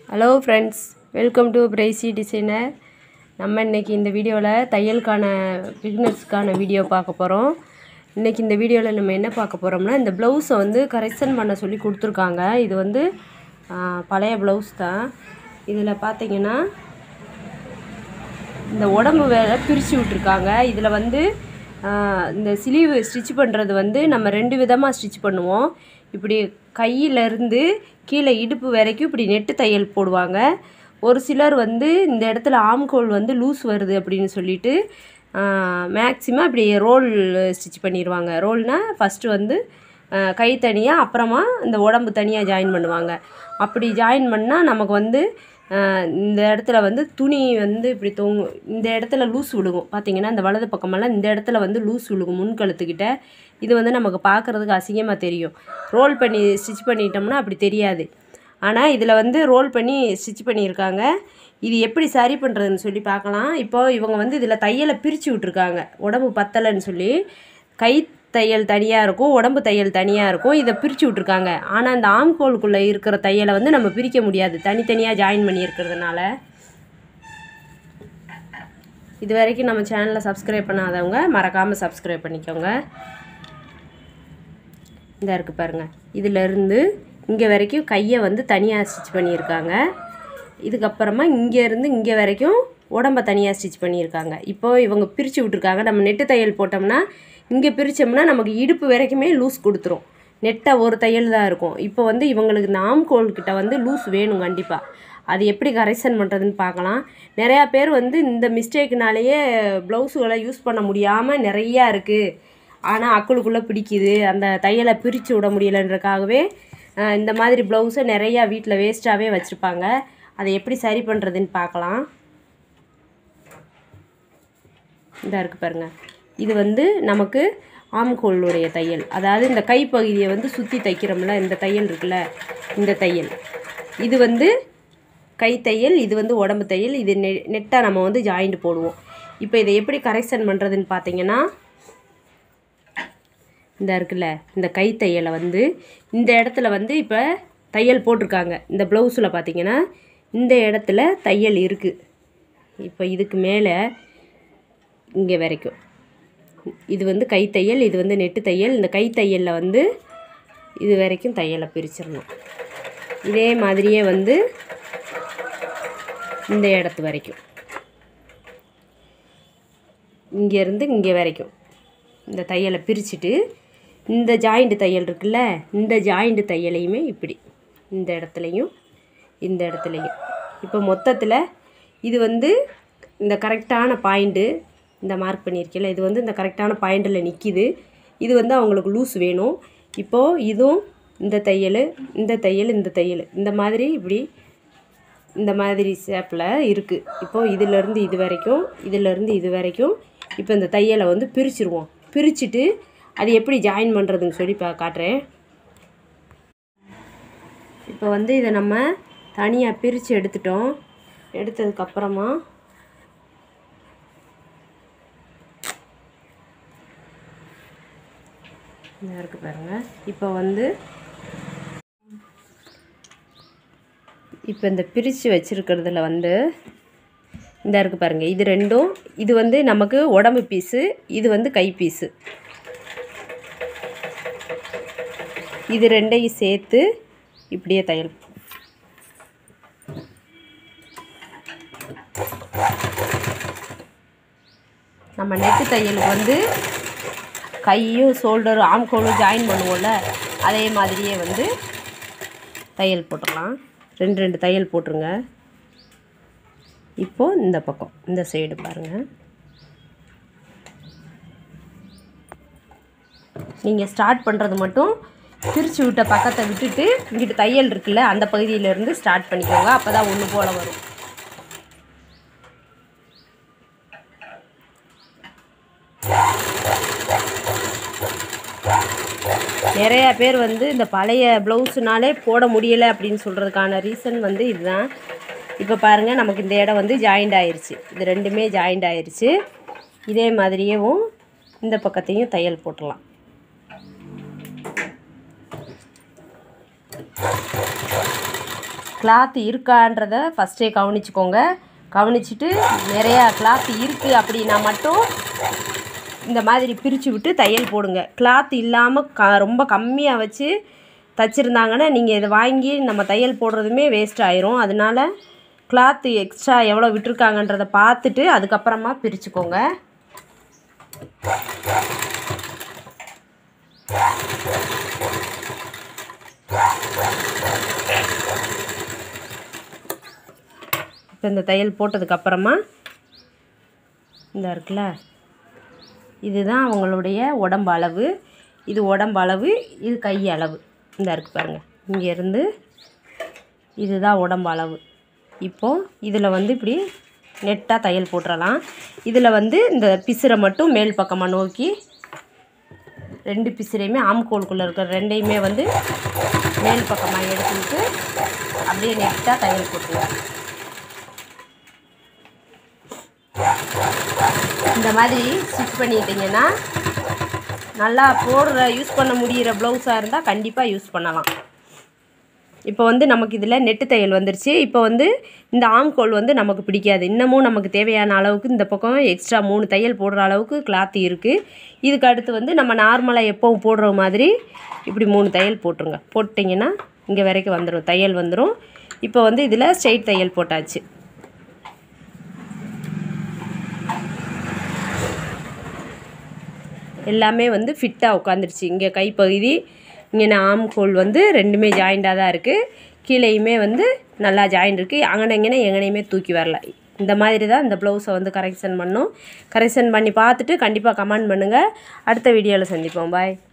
Hello friends, welcome to pricy designer. நம்ம இன்றைக்கி இந்த வீடியோவில் தையலுக்கான பிகினர்ஸ்க்கான வீடியோ பார்க்க போகிறோம். இன்றைக்கி இந்த வீடியோவில் நம்ம என்ன பார்க்க போகிறோம்னா, இந்த ப்ளவுஸை வந்து கரெக்ஷன் பண்ண சொல்லி கொடுத்துருக்காங்க. இது வந்து பழைய ப்ளவுஸ் தான். இதில் பார்த்திங்கன்னா இந்த உடம்பு வேலை பிரித்து விட்ருக்காங்க. இதில் வந்து இந்த ஸ்லீவ் ஸ்டிச் பண்ணுறது வந்து நம்ம 2 விதமாக ஸ்டிச் பண்ணுவோம். இப்படி கையிலேருந்து கீழே இடுப்பு வரைக்கும் இப்படி நெட்டு தையல் போடுவாங்க. ஒரு சிலர் வந்து இந்த இடத்துல ஆம்கோல் வந்து லூஸ் வருது அப்படின்னு சொல்லிட்டு மேக்ஸிமம் இப்படி ரோல் ஸ்டிச் பண்ணிடுவாங்க. ரோல்னால் ஃபஸ்ட்டு வந்து கை தனியாக, அப்புறமா இந்த உடம்பு தனியாக ஜாயின் பண்ணுவாங்க. அப்படி ஜாயின் பண்ணால் நமக்கு வந்து இந்த இடத்துல வந்து துணி வந்து இப்படி தொங்கும். இந்த இடத்துல லூஸ் விழுகும். பார்த்திங்கன்னா இந்த வலது பக்கமெல்லாம் இந்த இடத்துல வந்து லூஸ் விழுகும் முன்கழுத்துக்கிட்ட. இது வந்து நமக்கு பார்க்குறதுக்கு அசிங்கமாக தெரியும். ரோல் பண்ணி ஸ்டிச் பண்ணிட்டோம்னா அப்படி தெரியாது. ஆனால் இதில் வந்து ரோல் பண்ணி ஸ்டிச் பண்ணியிருக்காங்க. இது எப்படி சரி பண்ணுறதுன்னு சொல்லி பார்க்கலாம். இப்போது இவங்க வந்து இதில் தையலை பிரித்து விட்ருக்காங்க. உடம்பு பத்தலைன்னு சொல்லி கை தையல் தனியாக இருக்கும், உடம்பு தையல் தனியாக இருக்கும். இதை பிரித்து விட்ருக்காங்க. ஆனால் இந்த ஆம்கோலுக்குள்ளே இருக்கிற தையலை வந்து நம்ம பிரிக்க முடியாது, தனித்தனியாக ஜாயின் பண்ணியிருக்கிறதுனால. இது வரைக்கும் நம்ம சேனலை சப்ஸ்கிரைப் பண்ணாதவங்க மறக்காமல் சப்ஸ்கிரைப் பண்ணிக்கோங்க. இந்த இருக்குது பாருங்கள், இதிலேருந்து இங்கே வரைக்கும் கையை வந்து தனியாக ஸ்டிச் பண்ணியிருக்காங்க. இதுக்கப்புறமா இங்கேருந்து இங்கே வரைக்கும் உடம்பை தனியாக ஸ்டிச் பண்ணியிருக்காங்க. இப்போது இவங்க பிரித்து விட்ருக்காங்க. நம்ம நெட்டு தையல் போட்டோம்னா இங்கே பிரித்தோம்னா நமக்கு இடுப்பு வரைக்குமே லூஸ் கொடுத்துரும். நெட்டாக ஒரு தையல் தான் இருக்கும். இப்போ வந்து இவங்களுக்கு இந்த ஆம்கோல்கிட்ட வந்து லூஸ் வேணும் கண்டிப்பாக. அது எப்படி கரெக்ஷன் பண்ணுறதுன்னு பார்க்கலாம். நிறையா பேர் வந்து இந்த மிஸ்டேக்குனாலேயே ப்ளவுஸுகளை யூஸ் பண்ண முடியாமல் நிறையா இருக்குது. ஆனால் அக்குளுக்குள்ளே பிடிக்குது, அந்த தையலை பிரித்து விட முடியலைன்றக்காகவே இந்த மாதிரி ப்ளவுஸை நிறையா வீட்டில் வேஸ்ட்டாகவே வச்சுருப்பாங்க. அதை எப்படி சரி பண்ணுறதுன்னு பார்க்கலாம். இந்த இருக்குது பாருங்கள், இது வந்து நமக்கு ஆம்கோலுடைய தையல். அதாவது இந்த கைப்பகுதியை வந்து சுற்றி தைக்கிறோம்ல, இந்த தையல் இருக்குல்ல, இந்த தையல் இது வந்து கை தையல், இது வந்து உடம்பு தையல். இது நெட்டாக நம்ம வந்து ஜாயிண்ட் போடுவோம். இப்போ இதை எப்படி கரெக்ஷன் பண்ணுறதுன்னு பார்த்தீங்கன்னா, இந்த இருக்குல்ல, இந்த கை தையலை வந்து இந்த இடத்துல வந்து இப்போ தையல் போட்டிருக்காங்க. இந்த ப்ளவுஸில் பார்த்திங்கன்னா இந்த இடத்துல தையல் இருக்குது. இப்போ இதுக்கு மேலே இங்கே வரைக்கும் இது வந்து கை தையல், இது வந்து நெட்டு தையல். இந்த கை தையலில் வந்து இது வரைக்கும் தையலை பிரிச்சிடணும். இதே மாதிரியே வந்து இந்த இடத்து வரைக்கும், இங்கேருந்து இங்கே வரைக்கும் இந்த தையலை பிரிச்சுட்டு இந்த ஜாயிண்ட் தையல் இருக்குல்ல, இந்த ஜாயிண்ட் தையலையுமே இப்படி இந்த இடத்துலையும் இந்த இடத்துலையும். இப்போ மொத்தத்தில் இது வந்து இந்த கரெக்டான பாயிண்ட்டு, இந்த மார்க் பண்ணியிருக்கல, இது வந்து இந்த கரெக்டான பாயிண்டில் நிற்கிது. இது வந்து அவங்களுக்கு லூஸ் வேணும். இப்போது இதுவும் இந்த தையல், இந்த தையல், இந்த தையல், இந்த மாதிரி இப்படி இந்த மாதிரி ஷேப்பில் இருக்குது. இப்போது இதிலேருந்து இது வரைக்கும், இதிலேருந்து இது வரைக்கும் இப்போ இந்த தையலை வந்து பிரிச்சுருவோம். பிரிச்சுட்டு அது எப்படி ஜாயின் பண்ணுறதுன்னு சொல்லி காட்டுறேன். இப்போ வந்து இதை நம்ம தனியாக பிரித்து எடுத்துட்டோம். எடுத்ததுக்கப்புறமா இந்த இருக்குது பாருங்கள். இப்போ வந்து இப்போ இந்த பிரித்து வச்சுருக்கிறதுல வந்து இந்த இருக்குது பாருங்கள், இது ரெண்டும், இது வந்து நமக்கு உடம்பு பீஸு, இது வந்து கை பீஸு. இது ரெண்டையும் சேர்த்து இப்படியே தையல். நம்ம நெட்டு தையலுக்கு வந்து கையும் ஷோல்டரும் ஆம்கோலும் ஜாயின் பண்ணுவோம்ல, அதே மாதிரியே வந்து தையல் போட்டுடலாம். 2 தையல் போட்டுருங்க. இப்போது இந்த பக்கம் இந்த சைடு பாருங்கள். நீங்கள் ஸ்டார்ட் பண்ணுறது மட்டும் பிரித்து விட்ட பக்கத்தை விட்டுட்டு இங்கிட்டு தையல் இருக்குல்ல, அந்த பகுதியிலேருந்து ஸ்டார்ட் பண்ணிக்கோங்க. அப்போ தான் ஒன்று போல் வரும். நிறையா பேர் வந்து இந்த பழைய ப்ளவுஸுனாலே போட முடியலை அப்படின்னு சொல்கிறதுக்கான ரீசன் வந்து இதுதான். இப்போ பாருங்கள், நமக்கு இந்த இடம் வந்து ஜாயிண்ட் ஆயிடுச்சு. இது ரெண்டுமே ஜாயிண்ட் ஆயிடுச்சு. இதே மாதிரியேவும் இந்த பக்கத்தையும் தையல் போட்டுடலாம். கிளாத்து இருக்கான்றதை ஃபஸ்ட்டே கவனிச்சுக்கோங்க. கவனிச்சுட்டு நிறையா கிளாத்து இருக்குது அப்படின்னா மட்டும் இந்த மாதிரி பிரித்து விட்டு தையல் போடுங்க. கிளாத்து இல்லாமல் ரொம்ப கம்மியாக வச்சு தைச்சிருந்தாங்கன்னா நீங்கள் இதை வாங்கி நம்ம தையல் போடுறதுமே வேஸ்ட் ஆயிரும். அதனால கிளாத்து எக்ஸ்ட்ரா எவ்வளோ விட்டுருக்காங்கன்றதை பார்த்துட்டு அதுக்கப்புறமா பிரிச்சுக்கோங்க. இப்போ இந்த தையல் போட்டதுக்கப்புறமா இந்த இருக்குல்ல, இதுதான் அவங்களுடைய உடம்பு அளவு. இது உடம்பு அளவு, இது கை அளவு. இந்த இருக்குது பாருங்கள், இங்கேருந்து இதுதான் உடம்பு அளவு. இப்போது இதில் வந்து இப்படி நெட்டாக தையல் போட்டுடலாம். இதில் வந்து இந்த பிசுரை மட்டும் மேல் பக்கமாக நோக்கி 2 பிசுரையுமே ஆம்கோலுக்குள்ளே இருக்கிற 2ஐயுமே வந்து மேல் பக்கமாக எடுத்துக்கிட்டு அப்படியே நெட்டாக தையல் போட்டுருவோம். இந்த மாதிரி ஸ்டிச் பண்ணிட்டிங்கன்னா நல்லா யூஸ் பண்ண முடிகிற ப்ளவுஸாக இருந்தால் கண்டிப்பாக யூஸ் பண்ணலாம். இப்போ வந்து நமக்கு இதில் நெட்டு தையல் வந்துருச்சு. இப்போ வந்து இந்த ஆம்கோல் வந்து நமக்கு பிடிக்காது. இன்னமும் நமக்கு தேவையான அளவுக்கு இந்த பக்கம் எக்ஸ்ட்ரா 3 தையல் போடுற அளவுக்கு கிளாத்து இருக்குது. இதுக்கு அடுத்து வந்து நம்ம நார்மலாக எப்போவும் போடுற மாதிரி இப்படி 3 தையல் போட்டுருங்க. போட்டிங்கன்னா இங்கே வரைக்கும் வந்துடும், தையல் வந்துடும். இப்போ வந்து இதில் ஸ்ட்ரெயிட் தையல் போட்டாச்சு. எல்லாமே வந்து ஃபிட்டாக உட்காந்துருச்சு. இங்கே கைப்பகுதி, இங்கே ஆம்கோல் வந்து 2மே ஜாயிண்டாக தான் இருக்குது. கீழேயுமே வந்து நல்லா ஜாயிண்ட் இருக்குது. எங்கனையுமே தூக்கி வரல. இந்த மாதிரி தான் இந்த ப்ளவுஸை வந்து கரெக்ஷன் பண்ணணும். கரெக்ஷன் பண்ணி பார்த்துட்டு கண்டிப்பாக கமெண்ட் பண்ணுங்கள். அடுத்த வீடியோவில் சந்திப்போம். பாய்.